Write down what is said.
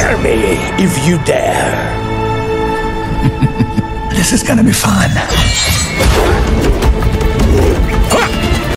Enter me if you dare. This is gonna be fun.